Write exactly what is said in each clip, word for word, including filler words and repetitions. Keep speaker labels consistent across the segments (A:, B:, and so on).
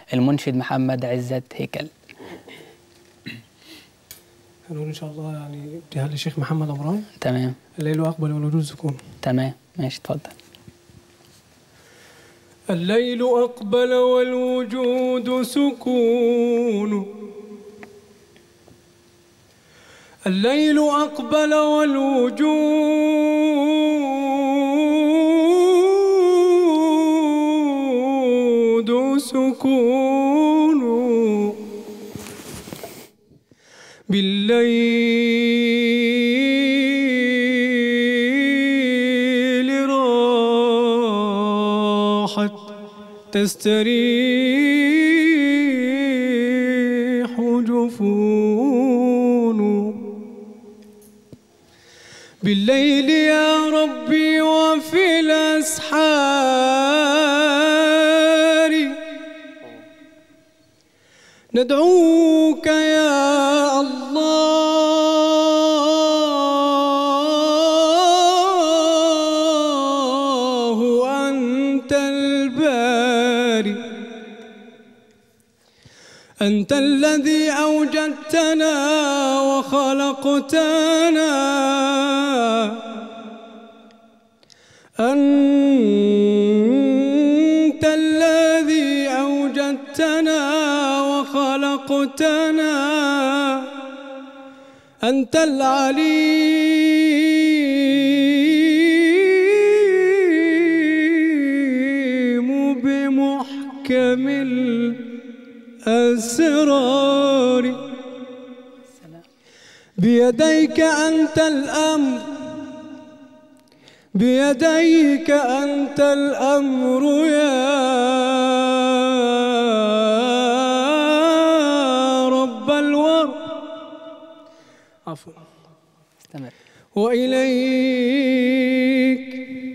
A: المنشد محمد عزت هيكل.
B: هنقول إن شاء الله يعني ابتهال للشيخ محمد عمران.
A: تمام.
B: الليل أقبل والوجود سكون.
A: تمام ماشي اتفضل.
B: الليل أقبل والوجود سكون، الليل أقبل والوجود سكون، بالليل راحت تستريح جفون، بالليل يا ربي وفي الأسحار ندعوك يا الله أنت الباري، أنت الذي أوجدتنا وخلقتنا، أنت الذي أوجدتنا وخلقتنا، أنت العليم بمحكم الأسرار، بيديك أنت الأمر، بيديك أنت الأمر يا رب الورى. عفوا.
A: استمر.
B: وإليك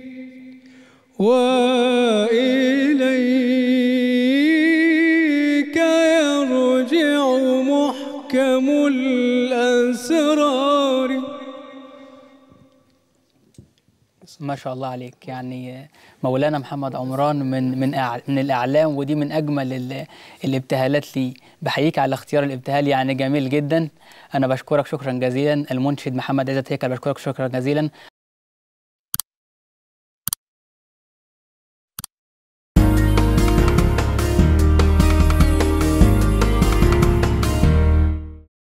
B: وإليك يرجع محكم الأسرار.
A: ما شاء الله عليك، يعني مولانا محمد عمران من من من الاعلام، ودي من اجمل الابتهالات لي. بحييك على اختيار الابتهال، يعني جميل جدا. انا بشكرك شكرا جزيلا. المنشد محمد عزت هيكل بشكرك شكرا جزيلا.